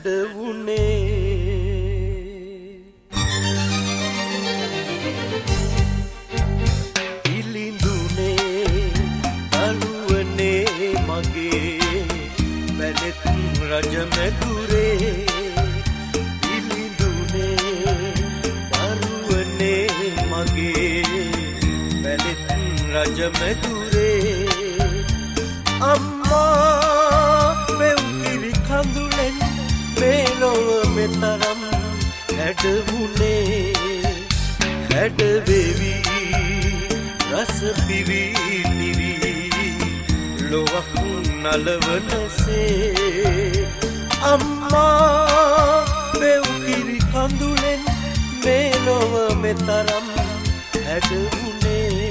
හැඩවුනේ ඉලිඳුනේ අලුවනේ මගේ බැලෙත් රජ මැදුරේ ඉලිඳුනේ අලුවනේ මගේ බැලෙත් රජ මැදුරේ අම්මා පෙව්කිරි කඳුලෙන් මේ ලොව මෙතරම් හැඩවුනේ හැඩවෙවි රස පිරි නිවි ලොවක් නලවනසේ අම්මා පෙව්කිරි කඳුලෙන් මේ ලොව මෙතරම් හැඩවුනේ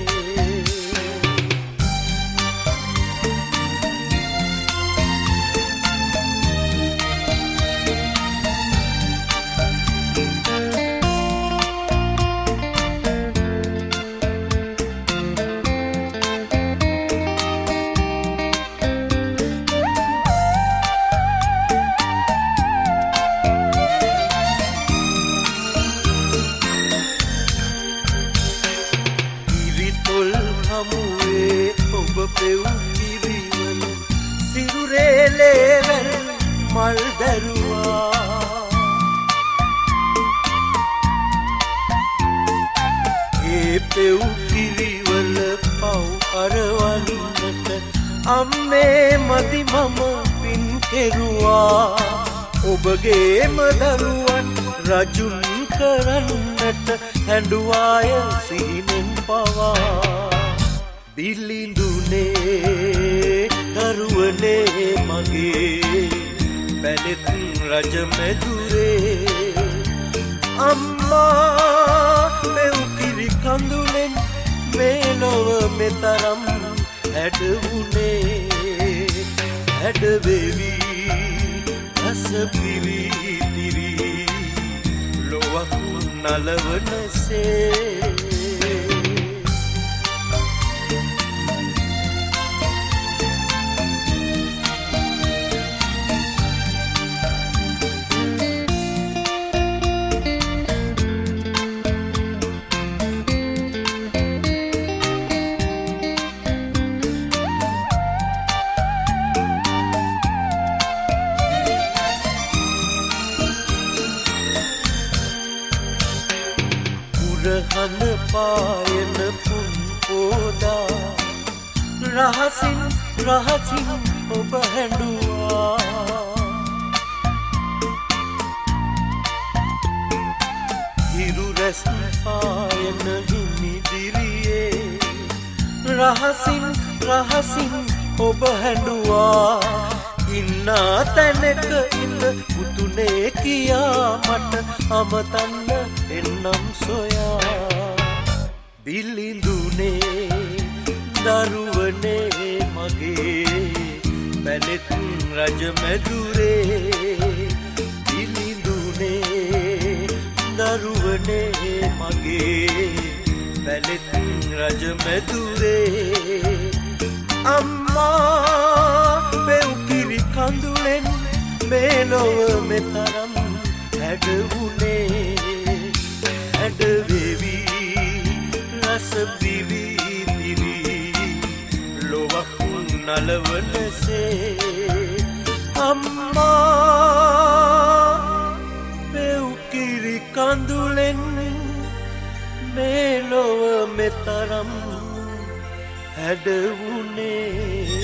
හමුවේ ඔබ පෙව්කිරිවල සිරුරේ ලේවැල් මල් දැරුවා ඒ පෙව්කිරිවල පව් අරවන්නට අම්මේ මදි මම පින් කෙරුවා ඔබගේම දරුවන් රජුන් කරන්නට හැඬුවාය සිහිනෙන් පවා බිලිඳුනේ දරුවනේ මගේ බැලෙත් රජ මැදුරේ අම්මා පෙව්කිරි කඳුලෙන් මේ ලොව මෙතරම් හැඩවුනේ හැඩවෙවි රස පිරි දිරි ලොවක් නලවනසේ රහන පායන පුන් පෝදා රහසින් රහසින් ඔබ හැඬුවා හිරු රැස් පායන හිමිදිරියේ රහසින් රහසින් ඔබ හැඬුවා ඉන්නා තැනක ඉන්න පුතුනේ කියා මට අමතන්න එන්නම් සොයා බිලිඳුනේ දරුවනේ මගේ බැලෙත් රජ මැදුරේ බිලිඳුනේ දරුවනේ මගේ බැලෙත් රජ මැදුරේ අම්මා පෙව්කිරි කඳුලෙන් මේ ලොව මෙතරම් හැඩවුනේ හැඩවෙවි රස පිරි දිරි ලොවක් නලවනසේ අම්මා පෙව්කිරි කඳුලෙන් මේ ලොව මෙතරම් හැඩවුනේ